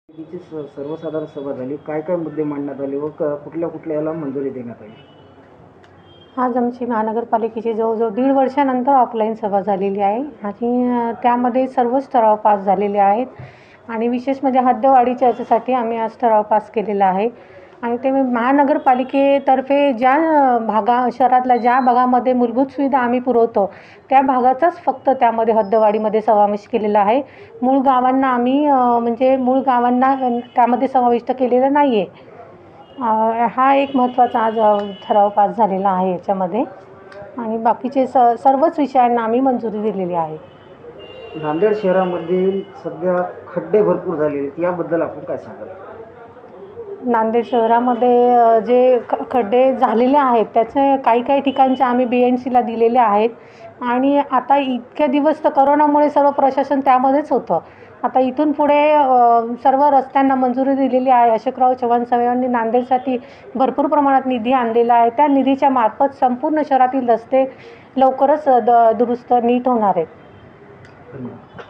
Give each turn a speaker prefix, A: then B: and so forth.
A: तिची सर्वसाधारण सभा झाली. काय काय मुद्दे मांडण्यात आले व कुठल्या कुठल्या याला मंजुरी देण्यात आली?
B: आज आमची महानगरपालिकेची जवळजवळ 1.5 वर्षानंतर ऑफलाईन सभा झालेली आहे आणि त्यामध्ये सर्वच ठराव पास झालेले आहेत आणि विशेष म्हणजे हद्दवाढीच्या याच्यासाठी आम्ही आज ठराव पास केलेला आहे आणि ते महानगरपालिकेतर्फे ज्या शहरातल्या ज्या भागामध्ये मूलभूत सुविधा आम्ही पुरवतो त्या भागाचाच फक्त त्यामध्ये हद्दवाढीमध्ये समावेश केलेला आहे. मूळ गावांना आम्ही मूळ गावांना त्यामध्ये समाविष्ट केलेलं नाही आहे. हा एक महत्त्वाचा आज ठराव पास झालेला आहे याच्यामध्ये आणि बाकीचे सर्वच विषयांना आम्ही मंजुरी दिलेली आहे.
A: नांदेड शहरामध्ये सध्या खड्डे भरपूर झालेले आहेत, याबद्दल आपण काय सांगाल?
B: नांदेड शहरामध्ये जे खड्डे झालेले आहेत त्याचे काही ठिकाणचे आम्ही BNCला दिलेले आहेत आणि आता इतक्या दिवस तर करोनामुळे सर्व प्रशासन त्यामध्येच होतं. आता इथून पुढे सर्व रस्त्यांना मंजुरी दिलेली आहे. अशोकराव चव्हाण साहेबांनी नांदेडसाठी भरपूर प्रमाणात निधी आणलेला आहे. त्या निधीच्या मार्फत संपूर्ण शहरातील रस्ते लवकरच दुरुस्त नीट होणार आहेत.
A: धन्यवाद.